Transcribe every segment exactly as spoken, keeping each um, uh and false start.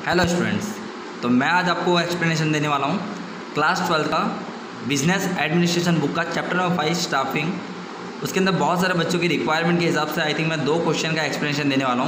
Hello students, तो मैं आज आपको एक्सप्लेनेशन देने वाला हूँ क्लास ट्वेल्थ का बिजनेस एडमिनिस्ट्रेशन बुक का चैप्टर नंबर फाइव स्टाफिंग। उसके अंदर बहुत सारे बच्चों की रिक्वायरमेंट के हिसाब से आई थिंक मैं दो क्वेश्चन का एक्सप्लेनेशन देने वाला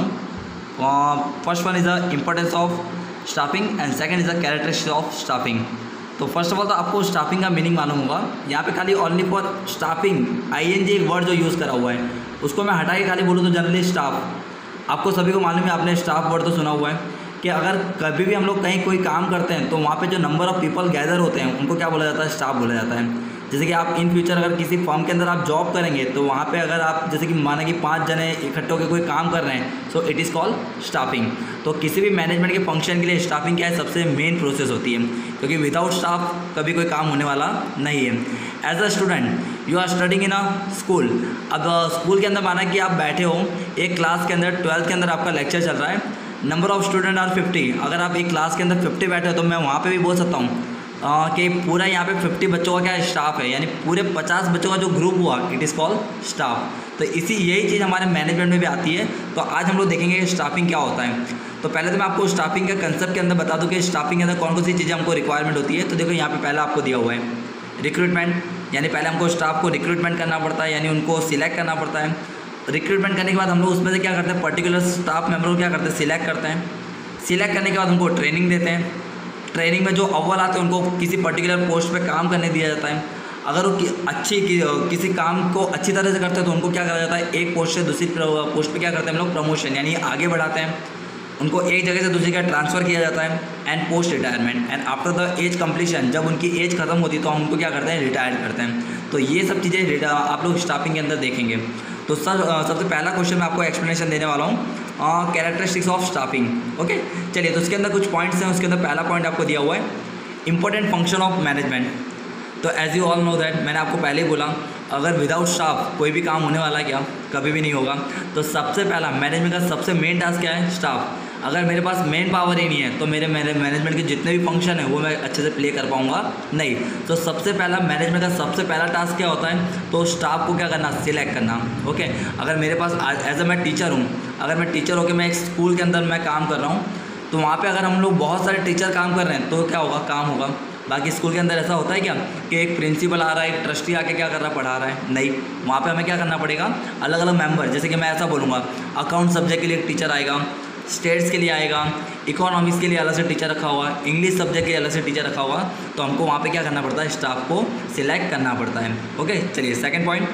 हूँ। First one is the importance of staffing and second is the characteristics of staffing. तो फर्स्ट ऑफ ऑल तो आपको स्टाफिंग का मीनिंग मालूम होगा। यहाँ पे खाली only for staffing I N G एक वर्ड जो यूज़ करा हुआ है, उसको मैं हटा के खाली बोलूँ तो जनरली स्टाफ। आपको सभी को मालूम है, आपने स्टाफ वर्ड तो सुना हुआ है कि अगर कभी भी हम लोग कहीं कोई काम करते हैं तो वहाँ पे जो नंबर ऑफ़ पीपल गैदर होते हैं उनको क्या बोला जाता है? स्टाफ बोला जाता है। जैसे कि आप इन फ्यूचर अगर किसी फर्म के अंदर आप जॉब करेंगे तो वहाँ पे अगर आप जैसे कि माना कि पाँच जने इकट्ठे होकर कोई काम कर रहे हैं, so it is called staffing. तो किसी भी मैनेजमेंट के फंक्शन के लिए स्टाफिंग क्या है? सबसे मेन प्रोसेस होती है, क्योंकि विदाउट स्टाफ कभी कोई काम होने वाला नहीं है। As a student you are studying in a school. अब स्कूल के अंदर माना कि आप बैठे हो एक क्लास के अंदर, ट्वेल्थ के अंदर आपका लेक्चर चल रहा है, number of student are fifty. अगर आप एक क्लास के अंदर फिफ्टी बैठे हो तो मैं वहाँ पे भी बोल सकता हूँ कि पूरा यहाँ पे फिफ्टी बच्चों का क्या स्टाफ है, यानी पूरे पचास बच्चों का जो ग्रुप हुआ इट इज़ कॉल्ड स्टाफ। तो इसी यही चीज़ हमारे मैनेजमेंट में भी आती है। तो आज हम लोग देखेंगे कि स्टाफिंग क्या होता है। तो पहले तो मैं आपको स्टाफिंग के कंसेप्ट के अंदर बता दूँ कि स्टाफिंग के अंदर कौन कौन सी चीज़ें हमको रिक्वायरमेंट होती है। तो देखो यहाँ पर पहला आपको दिया हुआ है रिक्रूटमेंट, यानी पहले हमको स्टाफ को रिक्रूटमेंट करना पड़ता है, यानी उनको सिलेक्ट करना पड़ता है। रिक्रूटमेंट करने के बाद हम लोग उसमें से क्या करते हैं? पर्टिकुलर स्टाफ मेंबर को क्या करते हैं? सिलेक्ट करते हैं। सिलेक्ट करने के बाद उनको ट्रेनिंग देते हैं। ट्रेनिंग में जो अव्वल आते हैं उनको किसी पर्टिकुलर पोस्ट पे काम करने दिया जाता है। अगर वो कि, अच्छी कि, किसी काम को अच्छी तरह से करते हैं तो उनको क्या करा जाता है? एक पोस्ट से दूसरी पोस्ट पे क्या करते हैं हम लोग? प्रमोशन, यानी आगे बढ़ाते हैं। उनको एक जगह से दूसरी जगह ट्रांसफ़र किया जाता है। And post retirement and after the age completion, जब उनकी एज खत्म होती है तो हम उनको क्या करते हैं? रिटायर करते हैं। तो ये सब चीज़ें आप लोग स्टाफिंग के अंदर देखेंगे। तो सर सबसे पहला क्वेश्चन मैं आपको एक्सप्लेनेशन देने वाला हूँ कैरेक्टरिस्टिक्स ऑफ स्टाफिंग। ओके चलिए, तो उसके अंदर कुछ पॉइंट्स हैं। उसके अंदर पहला पॉइंट आपको दिया हुआ है इंपॉर्टेंट फंक्शन ऑफ मैनेजमेंट। तो as you all know that, मैंने आपको पहले ही बोला अगर विदाउट स्टाफ कोई भी काम होने वाला है क्या? कभी भी नहीं होगा। तो सबसे पहला मैनेजमेंट का सबसे मेन टास्क क्या है? स्टाफ। अगर मेरे पास मेन पावर ही नहीं है तो मेरे मेरे मैनेजमेंट के जितने भी फंक्शन है वो मैं अच्छे से प्ले कर पाऊंगा नहीं। तो सबसे पहला मैनेजमेंट का सबसे पहला टास्क क्या होता है? तो स्टाफ को क्या करना? सिलेक्ट करना। ओके अगर मेरे पास एज अ मैं टीचर हूँ, अगर मैं टीचर होकर मैं एक स्कूल के अंदर मैं काम कर रहा हूँ तो वहाँ पर अगर हम लोग बहुत सारे टीचर काम कर रहे हैं तो क्या होगा? काम होगा। बाकी स्कूल के अंदर ऐसा होता है क्या कि एक प्रिंसिपल आ रहा है, एक ट्रस्टी आके क्या कर रहा है? पढ़ा रहा है? नहीं, वहाँ पे हमें क्या करना पड़ेगा? अलग अलग मेंबर, जैसे कि मैं ऐसा बोलूँगा अकाउंट सब्जेक्ट के लिए एक टीचर आएगा, स्टेट्स के लिए आएगा, इकोनॉमिक्स के लिए अलग से टीचर रखा हुआ, इंग्लिश सब्जेक्ट के लिए अलग से टीचर रखा हुआ। तो हमको वहाँ पे क्या करना पड़ता है? स्टाफ को सिलेक्ट करना पड़ता है। ओके चलिए, second point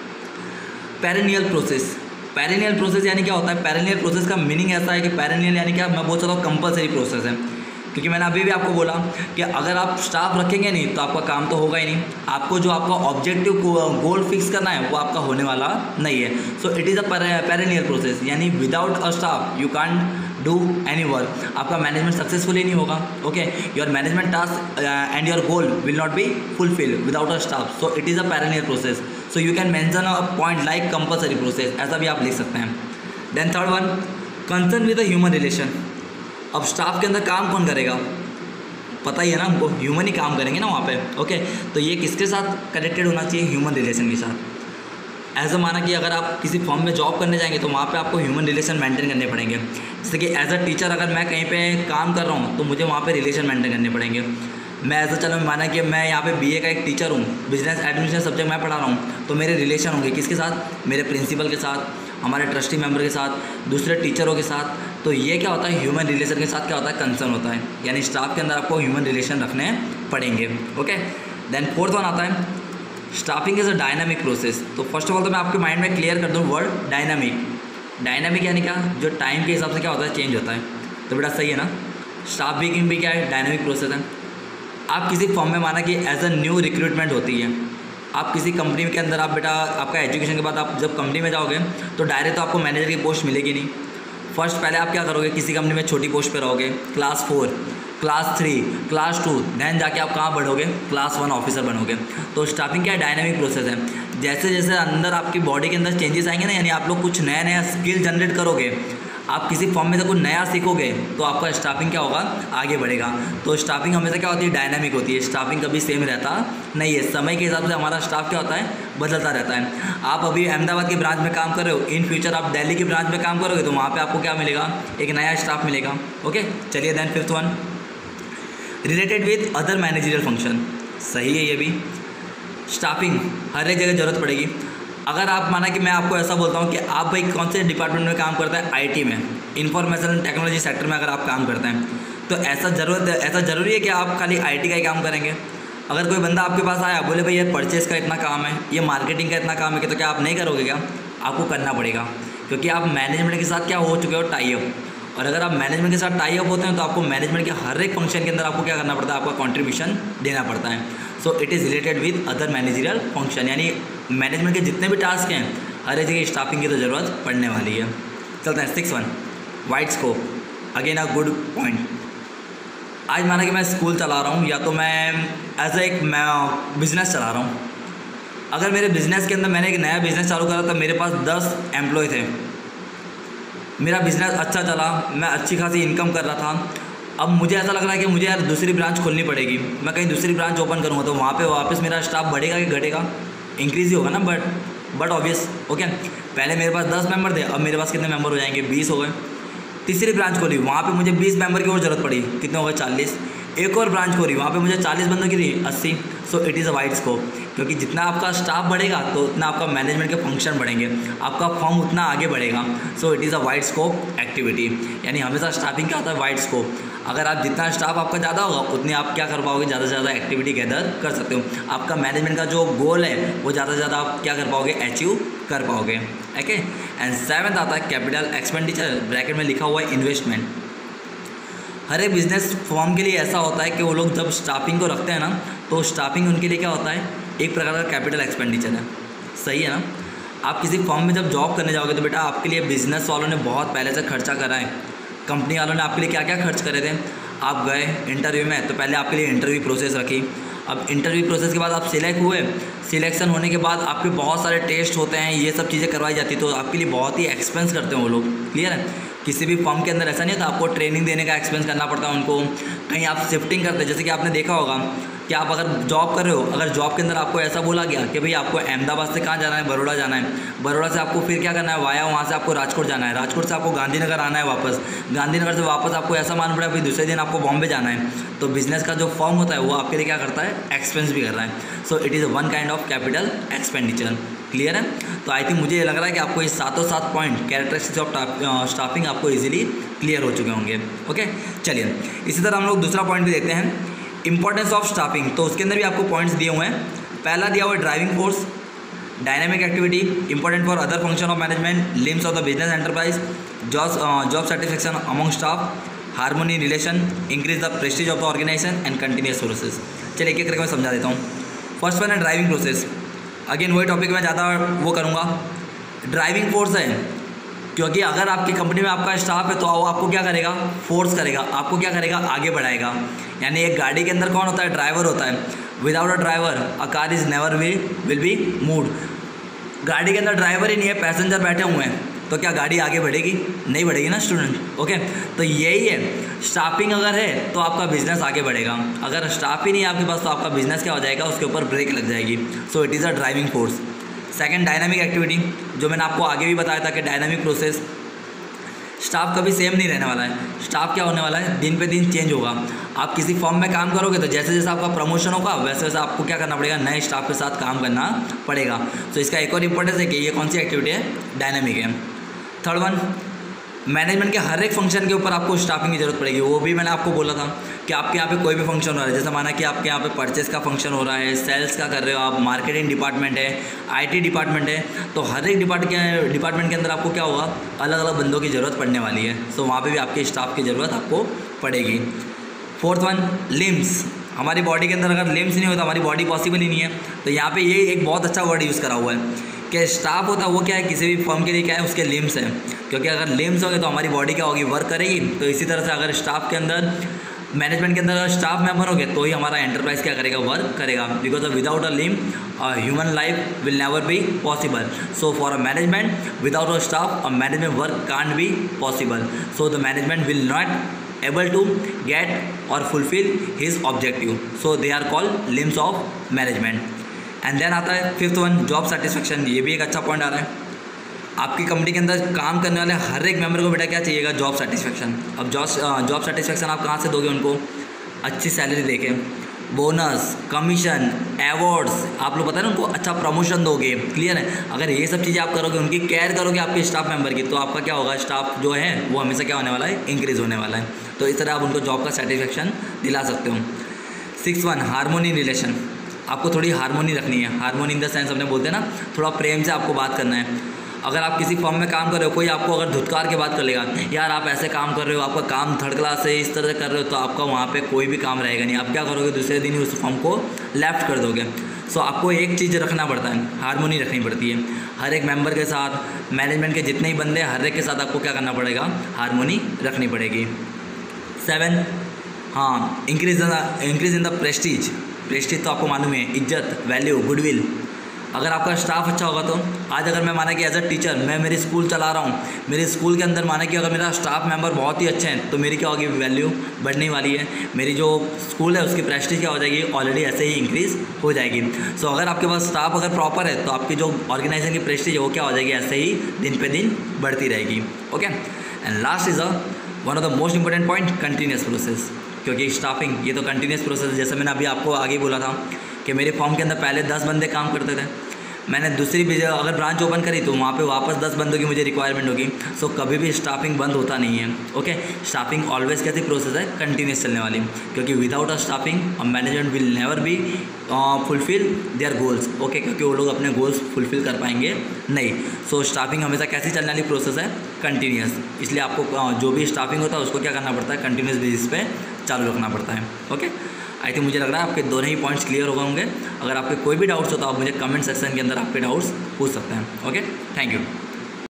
perennial process. Perennial process यानी क्या होता है? पेरिनियल प्रोसेस का मीनिंग ऐसा है कि पेरिनियल यानी क्या, मैं बोल सकता हूँ कंपलसरी प्रोसेस है। क्योंकि मैंने अभी भी आपको बोला कि अगर आप स्टाफ रखेंगे नहीं तो आपका काम तो होगा ही नहीं। आपको जो आपका ऑब्जेक्टिव गोल फिक्स करना है वो आपका होने वाला नहीं है। So it is a perennial process, यानी without a staff you can't do any work. आपका मैनेजमेंट सक्सेसफुली नहीं होगा। Okay your management task and your goal will not be fulfil without a staff. So it is a perennial process. So you can mention a point like compulsory process, ऐसा भी आप लिख सकते हैं। Then third one concern with the human relation. अब staff के अंदर काम कौन करेगा? पता ही है ना हमको, ह्यूमन ही काम करेंगे ना वहाँ पे। ओके तो ये किसके साथ कनेक्टेड होना चाहिए? ह्यूमन रिलेशन के साथ। एज अ माना कि अगर आप किसी फॉर्म में जॉब करने जाएंगे तो वहाँ पे आपको ह्यूमन रिलेशन मेंटेन करने पड़ेंगे। जैसे कि एज अ टीचर अगर मैं कहीं पे काम कर रहा हूँ तो मुझे वहाँ पे रिलेशन मेंटेन करने पड़ेंगे। मैं ऐसा चलो माना कि मैं यहाँ पे बीए का एक टीचर हूँ, बिजनेस एडमिनिस्ट्रेशन सब्जेक्ट मैं पढ़ा रहा हूँ, तो मेरे रिलेशन होंगे किसके साथ? मेरे प्रिंसिपल के साथ, हमारे ट्रस्टी मेंबर के साथ, दूसरे टीचरों के साथ। तो ये क्या होता है? ह्यूमन रिलेशन के साथ क्या होता है? कंसर्न होता है, यानी स्टाफ के अंदर आपको ह्यूमन रिलेशन रखने पड़ेंगे। ओके देन फोर्थ वन आता है staffing is a dynamic process. तो फर्स्ट ऑफ ऑल तो मैं आपके माइंड में क्लियर कर दूँ वर्ड डायनामिक। डायनामिक यानी क्या? जो टाइम के हिसाब से क्या होता है? चेंज होता है। तो बेटा सही है ना, स्टाफ बिगिंग भी क्या है? डायनामिक प्रोसेस है। आप किसी फॉर्म में माना कि एज अ न्यू रिक्रूटमेंट होती है, आप किसी कंपनी के अंदर आप बेटा आपका एजुकेशन के बाद आप जब कंपनी में जाओगे तो डायरेक्ट तो आपको मैनेजर की पोस्ट मिलेगी नहीं। फर्स्ट पहले आप क्या करोगे? किसी कंपनी में छोटी पोस्ट पे रहोगे, class four, class three, class two, then जाके आप कहाँ बढ़ोगे? क्लास वन ऑफिसर बनोगे। तो स्टाफिंग क्या है? डायनामिक प्रोसेस है। जैसे जैसे अंदर आपकी बॉडी के अंदर चेंजेस आएंगे ना, यानी आप लोग कुछ नया नया स्किल जनरेट करोगे, आप किसी फॉर्म में से कुछ नया सीखोगे तो आपका स्टाफिंग क्या होगा, आगे बढ़ेगा। तो स्टाफिंग हमेशा क्या होती है, डायनामिक होती है। स्टाफिंग कभी सेम रहता नहीं है, समय के हिसाब से हमारा स्टाफ क्या होता है, बदलता रहता है। आप अभी अहमदाबाद की ब्रांच में काम कर रहे हो, इन फ्यूचर आप दिल्ली की ब्रांच में काम करोगे तो वहाँ पे आपको क्या मिलेगा, एक नया स्टाफ मिलेगा। ओके चलिए then fifth one, related with other managerial function. सही है ये भी, स्टाफिंग हर एक जगह ज़रूरत पड़ेगी। अगर आप माना कि मैं आपको ऐसा बोलता हूँ कि आप भाई कौन से डिपार्टमेंट में काम करते हैं, आईटी में, इंफॉर्मेशन टेक्नोलॉजी सेक्टर में अगर आप काम करते हैं, तो ऐसा जरूरत ऐसा ज़रूरी है कि आप खाली आईटी का ही काम करेंगे। अगर कोई बंदा आपके पास आया बोले भाई ये परचेज़ का इतना काम है, ये मार्केटिंग का इतना काम है, कि तो क्या आप नहीं करोगे क्या, आपको करना पड़ेगा, क्योंकि आप मैनेजमेंट के साथ क्या हो चुके हो, टाई अप। और अगर आप मैनेजमेंट के साथ टाई अप होते हैं तो आपको मैनेजमेंट के हर एक फंक्शन के अंदर आपको क्या करना पड़ता है, आपका कंट्रीब्यूशन देना पड़ता है। So it is related with other managerial function, यानी मैनेजमेंट के जितने भी टास्क हैं हर एक जगह स्टाफिंग की तो ज़रूरत पड़ने वाली है। चलते हैं six one, wide scope, again a good point. आज माना कि मैं स्कूल चला रहा हूँ या तो मैं एज ए एक मैं बिज़नेस चला रहा हूँ। अगर मेरे बिज़नेस के अंदर मैंने एक नया बिज़नेस चालू करा तो मेरे पास दस एम्प्लॉय थे, मेरा बिज़नेस अच्छा चला, मैं अच्छी खासी इनकम कर रहा था। अब मुझे ऐसा लग रहा है कि मुझे यार दूसरी ब्रांच खोलनी पड़ेगी, मैं कहीं दूसरी ब्रांच ओपन करूँगा तो वहाँ पे वापस मेरा स्टाफ बढ़ेगा कि घटेगा, इंक्रीज़ ही होगा ना, बट बट ऑब्वियस। ओके पहले मेरे पास दस मेंबर थे, अब मेरे पास कितने मेंबर हो जाएंगे, बीस हो गए। तीसरी ब्रांच खोली, वहाँ पे मुझे बीस मेंबर की और ज़रूरत पड़ी, कितने हो गए, चालीस। एक और ब्रांच खोली, वहाँ पे मुझे चालीस बंदों की थी, अस्सी। So it is a wide scope, क्योंकि जितना आपका स्टाफ बढ़ेगा तो उतना आपका मैनेजमेंट के फंक्शन बढ़ेंगे, आपका फॉर्म उतना आगे बढ़ेगा। So it is a wide scope activity, यानी हमेशा स्टाफिंग क्या होता है, वाइड स्कोप। अगर आप जितना स्टाफ आपका ज़्यादा होगा उतनी आप क्या कर पाओगे, ज़्यादा से ज़्यादा एक्टिविटी गैदर कर सकते हो। आपका मैनेजमेंट का जो गोल है वो ज़्यादा से ज़्यादा आप क्या कर पाओगे, अचीव कर पाओगे। ओके एंड सेवन्थ आता है कैपिटल एक्सपेंडिचर, ब्रैकेट में लिखा हुआ है इन्वेस्टमेंट। हर एक बिजनेस फॉर्म के लिए ऐसा होता है कि वो लोग जब स्टाफिंग को रखते हैं ना, तो स्टाफिंग उनके लिए क्या होता है, एक प्रकार का कैपिटल एक्सपेंडिचर है। सही है ना। आप किसी फॉर्म में जब जॉब करने जाओगे तो बेटा आपके लिए बिजनेस वालों ने बहुत पहले से खर्चा करा है, कंपनी वालों ने आपके लिए क्या क्या खर्च करे थे। आप गए इंटरव्यू में तो पहले आपके लिए इंटरव्यू प्रोसेस रखी, अब इंटरव्यू प्रोसेस के बाद आप सिलेक्ट हुए, सिलेक्शन होने के बाद आपके बहुत सारे टेस्ट होते हैं, ये सब चीज़ें करवाई जाती, तो आपके लिए बहुत ही एक्सपेंस करते हैं वो लोग। क्लियर है। किसी भी फॉर्म के अंदर ऐसा नहीं होता, आपको ट्रेनिंग देने का एक्सपेंस करना पड़ता है उनको। कहीं आप शिफ्टिंग करते हैं, जैसे कि आपने देखा होगा कि आप अगर जॉब कर रहे हो, अगर जॉब के अंदर आपको ऐसा बोला गया कि भाई आपको अहमदाबाद से कहाँ जाना है, बड़ौदा जाना है, बड़ौदा से आपको फिर क्या करना है, वाया वहाँ से आपको राजकोट जाना है, राजकोट से आपको गांधीनगर आना है वापस, गांधीनगर से वापस आपको ऐसा मान पड़ा फिर दूसरे दिन आपको बॉम्बे जाना है, तो बिजनेस का जो फॉर्म होता है वो आपके लिए क्या करता है, एक्सपेंस भी कर रहा है। So it is one kind of capital expenditure. Clear है। तो आई थिंक मुझे ये लग रहा है कि आपको ये सातों सात पॉइंट कैरेक्टरिस्टिक्स ऑफ स्टाफिंग आपको इजीली क्लियर हो चुके होंगे। ओके चलिए इसी तरह हम लोग दूसरा पॉइंट भी देखते हैं, इंपॉर्टेंस ऑफ स्टाफिंग। तो उसके अंदर भी आपको पॉइंट्स दिए हुए हैं। पहला दिया हुआ है driving force, dynamic activity, important for other function of management, limbs of the business enterprise, job job satisfaction among staff, harmony relation, increase the prestige of the organisation and continuous sources. चलिए एक एक करके मैं समझा देता हूँ। First one है driving process. Again वही टॉपिक में ज़्यादा वो करूँगा। ड्राइविंग फोर्स है, क्योंकि अगर आपकी कंपनी में आपका स्टाफ है तो वो आपको क्या करेगा, फोर्स करेगा, आपको क्या करेगा, आगे बढ़ाएगा। यानी एक गाड़ी के अंदर कौन होता है, ड्राइवर होता है। Without a driver a car is never will will be moved. गाड़ी के अंदर ड्राइवर ही नहीं है, पैसेंजर बैठे हुए हैं, तो क्या गाड़ी आगे बढ़ेगी, नहीं बढ़ेगी ना स्टूडेंट। ओके तो यही है, स्टाफिंग अगर है तो आपका बिजनेस आगे बढ़ेगा, अगर स्टाफ ही नहीं है आपके पास तो आपका बिजनेस क्या हो जाएगा, उसके ऊपर ब्रेक लग जाएगी। So it is a driving force. Second dynamic activity, जो मैंने आपको आगे भी बताया था कि डायनामिक प्रोसेस, स्टाफ कभी सेम नहीं रहने वाला है। स्टाफ क्या होने वाला है, दिन पे दिन चेंज होगा। आप किसी फॉर्म में काम करोगे तो जैसे जैसे आपका प्रमोशन होगा वैसे वैसे आपको क्या करना पड़ेगा, नए स्टाफ के साथ काम करना पड़ेगा। तो इसका एक और इंपॉर्टेंस है कि ये कौन सी एक्टिविटी है, डायनामिक है। थर्ड वन, मैनेजमेंट के हर एक फंक्शन के ऊपर आपको स्टाफिंग की जरूरत पड़ेगी। वो भी मैंने आपको बोला था कि आपके यहाँ पे कोई भी फंक्शन हो रहा है, जैसे माना कि आपके यहाँ पे परचेस का फंक्शन हो रहा है, सेल्स का कर रहे हो आप, मार्केटिंग डिपार्टमेंट है, आईटी डिपार्टमेंट है, तो हर एक डिपार्ट के डिपार्टमेंट के अंदर आपको क्या होगा, अलग अलग बंदों की ज़रूरत पड़ने वाली है। सो वहाँ पर भी आपके स्टाफ की ज़रूरत आपको पड़ेगी। Fourth one, limbs. हमारी बॉडी के अंदर अगर लिम्स नहीं होता हमारी बॉडी पॉसिबल ही नहीं है। तो यहाँ पे ये एक बहुत अच्छा वर्ड यूज़ करा हुआ है कि स्टाफ होता है वो क्या है, किसी भी फर्म के लिए क्या है, उसके लिम्स हैं। क्योंकि अगर लिम्स होंगे तो हमारी बॉडी क्या होगी, वर्क करेगी। तो इसी तरह से अगर स्टाफ के अंदर मैनेजमेंट के अंदर स्टाफ मेंबर हो गए तो ही हमारा एंटरप्राइज क्या करेगा, वर्क करेगा, because without a limb human life will never be possible. So for a management without a staff a management work can't be possible. So the management will not able to get or fulfill his objective, so they are called limbs of management. And then आता है fifth one, job satisfaction. ये भी एक अच्छा point आ रहा है. आपकी company के अंदर काम करने वाले हर एक मेंबर को बेटा क्या चाहिएगा, जॉब सेटिस्फेक्शन. अब जॉब जॉब सेटिस्फेक्शन आप कहाँ से दोगे उनको, अच्छी सैलरी देके, बोनस, कमीशन, अवार्ड्स, आप लोग पता है ना उनको अच्छा प्रमोशन दोगे. क्लियर है. अगर ये सब चीज़ें आप करोगे, उनकी केयर करोगे आपके स्टाफ मेंबर की, तो आपका क्या होगा, स्टाफ जो है वो हमेशा क्या होने वाला है, इंक्रीज़ होने वाला है. तो इस तरह आप उनको जॉब का सेटिस्फेक्शन दिला सकते हो. Six one, harmony relation. आपको थोड़ी हारमोनी रखनी है. हारमोनी इन द सेंस अपने बोलते हैं ना, थोड़ा प्रेम से आपको बात करना है. अगर आप किसी फॉर्म में काम कर रहे हो, कोई आपको अगर धुतकार के बात कर लेगा, यार आप ऐसे काम कर रहे हो, आपका काम थर्ड क्लास से इस तरह से कर रहे हो, तो आपका वहाँ पे कोई भी काम रहेगा नहीं. आप क्या करोगे, दूसरे दिन ही उस फॉर्म को लेफ्ट कर दोगे. सो so, आपको एक चीज़ रखना पड़ता है, हारमोनी रखनी पड़ती है. हर एक मेंबर के साथ, मैनेजमेंट के जितने ही बंदे, हर एक के साथ आपको क्या करना पड़ेगा, हारमोनी रखनी पड़ेगी. सेवन, हाँ, increase increase in the prestige. Prestige तो आपको मालूम है, इज्जत, वैल्यू, गुडविल. अगर आपका स्टाफ अच्छा होगा तो आज अगर मैं माना कि एज अ टीचर मैं मेरी स्कूल चला रहा हूँ, मेरे स्कूल के अंदर माना कि अगर मेरा स्टाफ मेंबर बहुत ही अच्छे हैं, तो मेरी क्या होगी, वैल्यू बढ़ने वाली है. मेरी जो स्कूल है उसकी प्रेस्टीज क्या हो जाएगी, ऑलरेडी ऐसे ही इंक्रीज़ हो जाएगी. सो so, अगर आपके पास स्टाफ अगर प्रॉपर है, तो आपकी जो ऑर्गेनाइजेशन की प्रेस्टीज है वो क्या हो जाएगी, ऐसे ही दिन पे दिन बढ़ती रहेगी. Okay. And last is a one of the most important point, continuous process. क्योंकि स्टाफिंग ये तो कंटिन्यूस प्रोसेस है. जैसे मैंने अभी आपको आगे बोला था कि मेरे फॉर्म के अंदर पहले दस बंदे काम करते थे, मैंने दूसरी भी अगर ब्रांच ओपन करी तो वहाँ पे वापस दस बंदों की मुझे रिक्वायरमेंट होगी. सो so, कभी भी स्टाफिंग बंद होता नहीं है. ओके. स्टाफिंग ऑलवेज कैसी प्रोसेस है, कंटिन्यूस चलने वाली. क्योंकि without a staffing a management will never be fulfil their goals. Okay. क्योंकि वो लोग अपने गोल्स फुलफिल कर पाएंगे नहीं. सो so, स्टाफिंग हमेशा कैसी चलने वाली प्रोसेस है, कंटिन्यूस. इसलिए आपको uh, जो भी स्टाफिंग होता है उसको क्या करना पड़ता है, कंटिन्यूस बेसिस पे चालू रखना पड़ता है. ओके. आई थिंक मुझे लग रहा है आपके दोनों ही पॉइंट्स क्लियर हो गए होंगे. अगर आपके कोई भी डाउट्स हो तो आप मुझे कमेंट सेक्शन के अंदर आपके डाउट्स पूछ सकते हैं. ओके. Thank you.